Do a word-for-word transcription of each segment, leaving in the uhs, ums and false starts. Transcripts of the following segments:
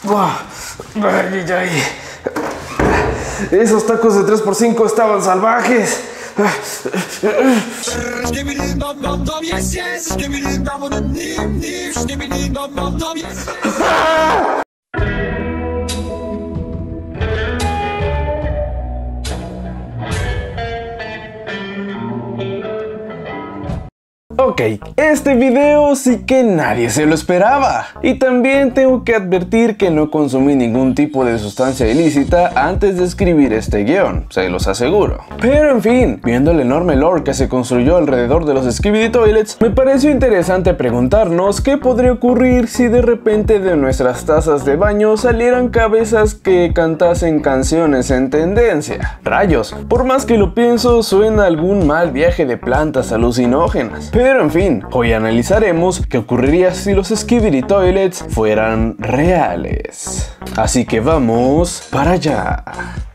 Ay, ay, ay. Esos tacos de tres por cinco estaban salvajes. Ok, este video sí que nadie se lo esperaba. Y también tengo que advertir que no consumí ningún tipo de sustancia ilícita antes de escribir este guión, se los aseguro. Pero en fin, viendo el enorme lore que se construyó alrededor de los Skibidi Toilets, me pareció interesante preguntarnos qué podría ocurrir si de repente de nuestras tazas de baño salieran cabezas que cantasen canciones en tendencia. Rayos, por más que lo pienso, suena algún mal viaje de plantas alucinógenas. Pero en fin, hoy analizaremos qué ocurriría si los Skibidi Toilets fueran reales. Así que vamos para allá.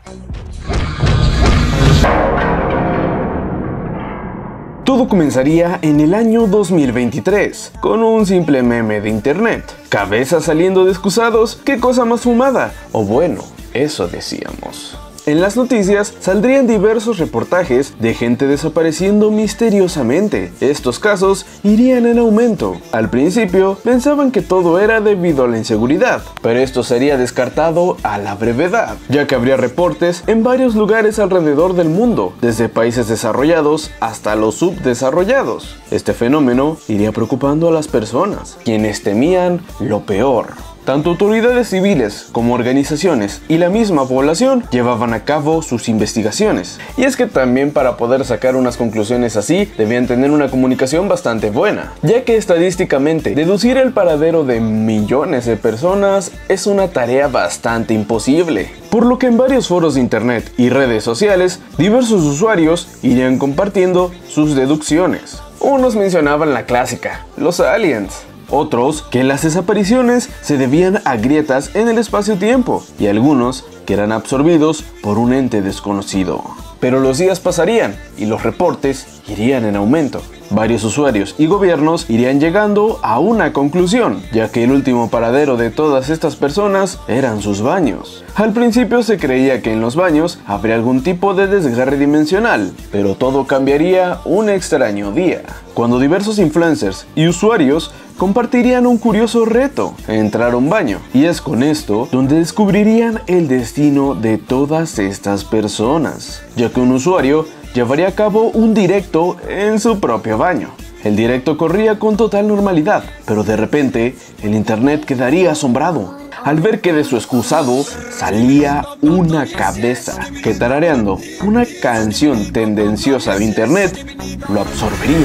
Todo comenzaría en el año dos mil veintitrés, con un simple meme de internet. Cabezas saliendo de excusados, qué cosa más fumada. O bueno, eso decíamos. En las noticias saldrían diversos reportajes de gente desapareciendo misteriosamente. Estos casos irían en aumento. Al principio pensaban que todo era debido a la inseguridad, pero esto sería descartado a la brevedad, ya que habría reportes en varios lugares alrededor del mundo, desde países desarrollados hasta los subdesarrollados. Este fenómeno iría preocupando a las personas, quienes temían lo peor. Tanto autoridades civiles como organizaciones y la misma población llevaban a cabo sus investigaciones. Y es que también para poder sacar unas conclusiones así, debían tener una comunicación bastante buena, ya que estadísticamente deducir el paradero de millones de personas es una tarea bastante imposible. Por lo que en varios foros de internet y redes sociales, diversos usuarios irían compartiendo sus deducciones. Unos mencionaban la clásica, los aliens. Otros que las desapariciones se debían a grietas en el espacio-tiempo y algunos que eran absorbidos por un ente desconocido. Pero los días pasarían y los reportes irían en aumento. Varios usuarios y gobiernos irían llegando a una conclusión, ya que el último paradero de todas estas personas eran sus baños. Al principio se creía que en los baños habría algún tipo de desgarre dimensional, pero todo cambiaría un extraño día, cuando diversos influencers y usuarios compartirían un curioso reto, entrar a un baño, y es con esto donde descubrirían el destino de todas estas personas, ya que un usuario llevaría a cabo un directo en su propio baño. El directo corría con total normalidad, pero de repente el internet quedaría asombrado al ver que de su excusado salía una cabeza que, tarareando una canción tendenciosa de internet, lo absorbería.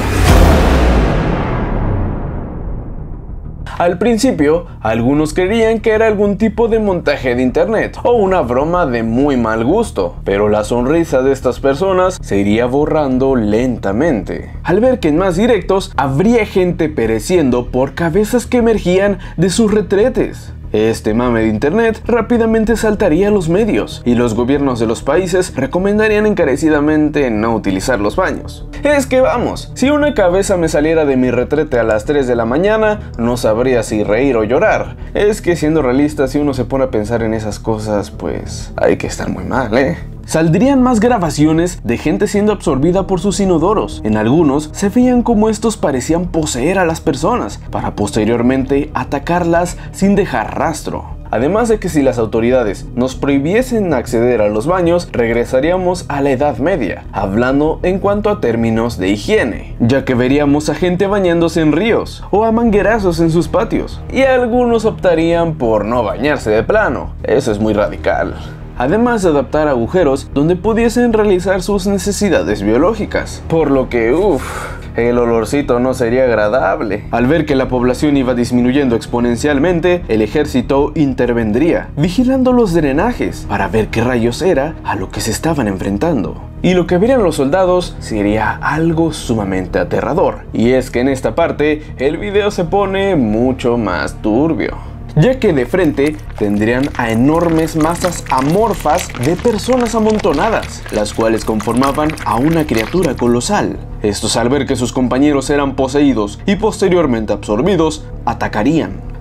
Al principio, algunos creían que era algún tipo de montaje de internet o una broma de muy mal gusto, pero la sonrisa de estas personas se iría borrando lentamente, al ver que en más directos habría gente pereciendo por cabezas que emergían de sus retretes. Este mame de internet rápidamente saltaría a los medios y los gobiernos de los países recomendarían encarecidamente no utilizar los baños. Es que vamos, si una cabeza me saliera de mi retrete a las tres de la mañana, no sabría si reír o llorar. Es que siendo realista, si uno se pone a pensar en esas cosas, pues hay que estar muy mal, ¿eh? Saldrían más grabaciones de gente siendo absorbida por sus inodoros. En algunos se veían como estos parecían poseer a las personas para posteriormente atacarlas sin dejar rastro. Además de que si las autoridades nos prohibiesen acceder a los baños, regresaríamos a la Edad Media, hablando en cuanto a términos de higiene, ya que veríamos a gente bañándose en ríos o a manguerazos en sus patios, y algunos optarían por no bañarse de plano. Eso es muy radical. Además de adaptar agujeros donde pudiesen realizar sus necesidades biológicas, por lo que uff, el olorcito no sería agradable. Al ver que la población iba disminuyendo exponencialmente, el ejército intervendría, vigilando los drenajes para ver qué rayos era a lo que se estaban enfrentando. Y lo que verían los soldados sería algo sumamente aterrador, y es que en esta parte el video se pone mucho más turbio, ya que de frente tendrían a enormes masas amorfas de personas amontonadas, las cuales conformaban a una criatura colosal. Estos, al ver que sus compañeros eran poseídos y posteriormente absorbidos, atacarían.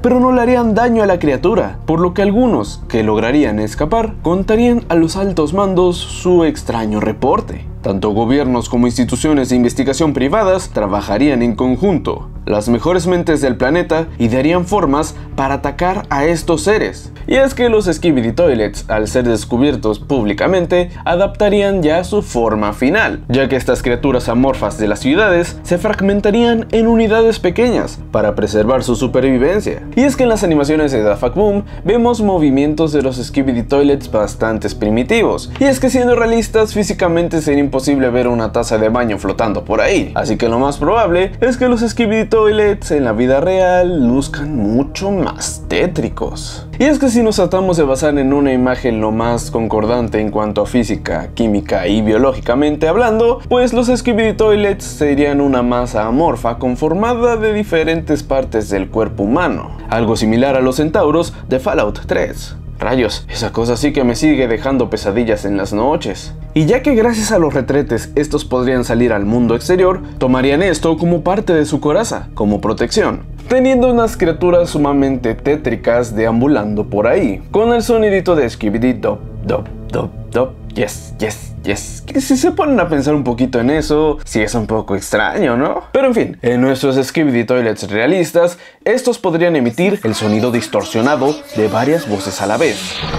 pero no le harían daño a la criatura, por lo que algunos que lograrían escapar contarían a los altos mandos su extraño reporte. Tanto gobiernos como instituciones de investigación privadas trabajarían en conjunto. Las mejores mentes del planeta idearían formas para atacar a estos seres. Y es que los Skibidi Toilets, al ser descubiertos públicamente, adaptarían ya su forma final, ya que estas criaturas amorfas de las ciudades se fragmentarían en unidades pequeñas para preservar su supervivencia. Y es que en las animaciones de Daft Boom vemos movimientos de los Skibidi Toilets bastante primitivos. Y es que siendo realistas, físicamente sería imposible ver una taza de baño flotando por ahí. Así que lo más probable es que los Skibidi Toilets en la vida real luzcan mucho más tétricos. Y es que si nos tratamos de basar en una imagen lo más concordante en cuanto a física, química y biológicamente hablando, pues los Skibidi Toilets serían una masa amorfa conformada de diferentes partes del cuerpo humano, algo similar a los centauros de Fallout tres. Rayos, esa cosa sí que me sigue dejando pesadillas en las noches. Y ya que gracias a los retretes estos podrían salir al mundo exterior, tomarían esto como parte de su coraza, como protección, teniendo unas criaturas sumamente tétricas deambulando por ahí, con el sonidito de Skibidi Dop, Dop, Dop, Dop, yes, yes, yes. Que si se ponen a pensar un poquito en eso, sí es un poco extraño, ¿no? Pero en fin, en nuestros Skibidi Toilets realistas, estos podrían emitir el sonido distorsionado de varias voces a la vez.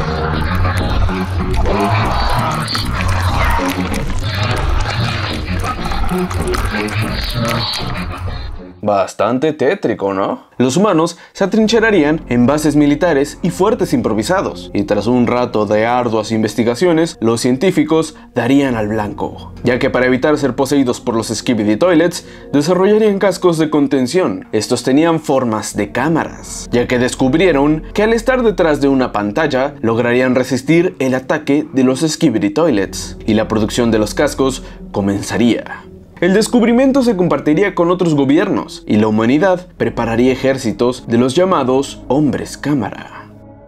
Bastante tétrico, ¿no? Los humanos se atrincherarían en bases militares y fuertes improvisados, y tras un rato de arduas investigaciones, los científicos darían al blanco, ya que para evitar ser poseídos por los Skibidi Toilets, desarrollarían cascos de contención. Estos tenían formas de cámaras, ya que descubrieron que al estar detrás de una pantalla, lograrían resistir el ataque de los Skibidi Toilets, y la producción de los cascos comenzaría. El descubrimiento se compartiría con otros gobiernos y la humanidad prepararía ejércitos de los llamados hombres cámara.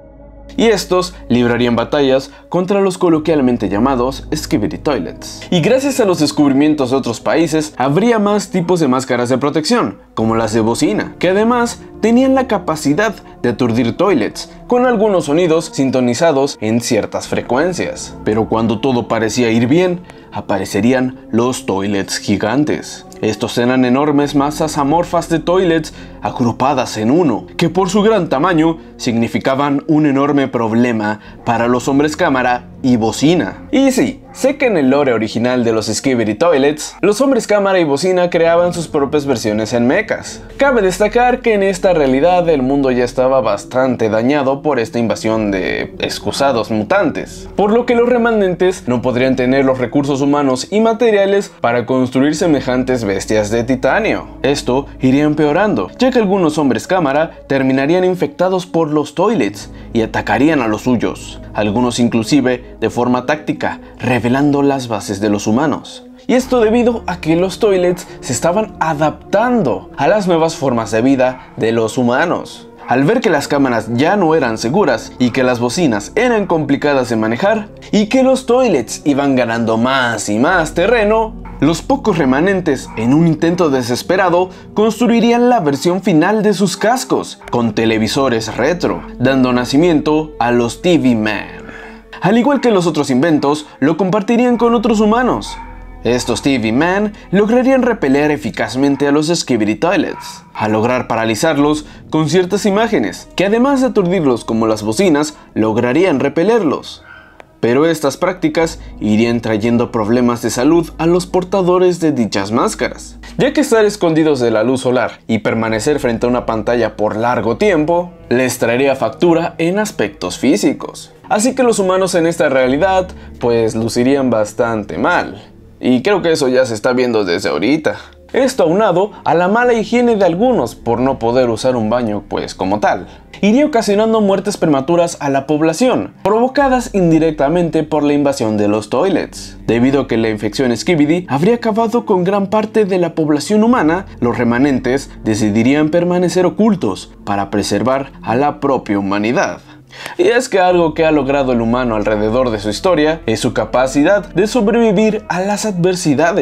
Y estos librarían batallas contra los coloquialmente llamados Skibidi Toilets. Y gracias a los descubrimientos de otros países, habría más tipos de máscaras de protección, como las de bocina, que además tenían la capacidad de aturdir toilets, con algunos sonidos sintonizados en ciertas frecuencias. Pero cuando todo parecía ir bien, aparecerían los toilets gigantes. Estos eran enormes masas amorfas de toilets agrupadas en uno, que por su gran tamaño significaban un enorme problema para los hombres cámara y bocina. Y sí, sé que en el lore original de los Skibidi Toilets, los hombres cámara y bocina creaban sus propias versiones en mechas. Cabe destacar que en esta realidad el mundo ya estaba bastante dañado por esta invasión de excusados mutantes, por lo que los remanentes no podrían tener los recursos humanos y materiales para construir semejantes bestias de titanio. Esto iría empeorando, ya que algunos hombres cámara terminarían infectados por los toilets y atacarían a los suyos, algunos inclusive de forma táctica, revelando las bases de los humanos. Y esto debido a que los toilets se estaban adaptando a las nuevas formas de vida de los humanos. Al ver que las cámaras ya no eran seguras y que las bocinas eran complicadas de manejar y que los toilets iban ganando más y más terreno, los pocos remanentes, en un intento desesperado, construirían la versión final de sus cascos, con televisores retro, dando nacimiento a los T V Man. Al igual que los otros inventos, lo compartirían con otros humanos. Estos T V Man lograrían repeler eficazmente a los Skibidi Toilets, al lograr paralizarlos con ciertas imágenes, que además de aturdirlos como las bocinas, lograrían repelerlos. Pero estas prácticas irían trayendo problemas de salud a los portadores de dichas máscaras, ya que estar escondidos de la luz solar y permanecer frente a una pantalla por largo tiempo les traería factura en aspectos físicos. Así que los humanos en esta realidad pues lucirían bastante mal. Y creo que eso ya se está viendo desde ahorita. Esto aunado a la mala higiene de algunos por no poder usar un baño pues como tal, iría ocasionando muertes prematuras a la población, provocadas indirectamente por la invasión de los toilets. Debido a que la infección Skibidi habría acabado con gran parte de la población humana, los remanentes decidirían permanecer ocultos para preservar a la propia humanidad. Y es que algo que ha logrado el humano alrededor de su historia es su capacidad de sobrevivir a las adversidades.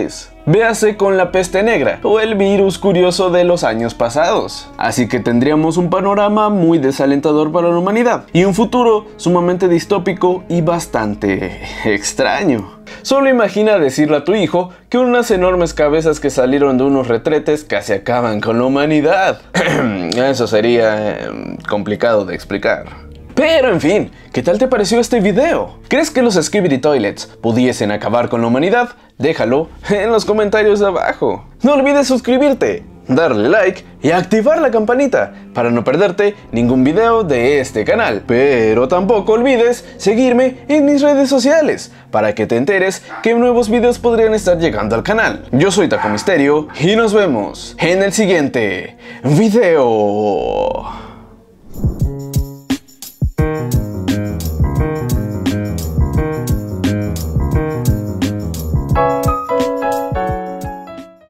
Véase con la peste negra o el virus curioso de los años pasados. Así que tendríamos un panorama muy desalentador para la humanidad y un futuro sumamente distópico y bastante extraño. Solo imagina decirle a tu hijo que unas enormes cabezas que salieron de unos retretes casi acaban con la humanidad. Eso sería eh, complicado de explicar. Pero en fin, ¿qué tal te pareció este video? ¿Crees que los Skibidi Toilets pudiesen acabar con la humanidad? Déjalo en los comentarios de abajo. No olvides suscribirte, darle like y activar la campanita para no perderte ningún video de este canal. Pero tampoco olvides seguirme en mis redes sociales para que te enteres que nuevos videos podrían estar llegando al canal. Yo soy Taco Misterio y nos vemos en el siguiente video.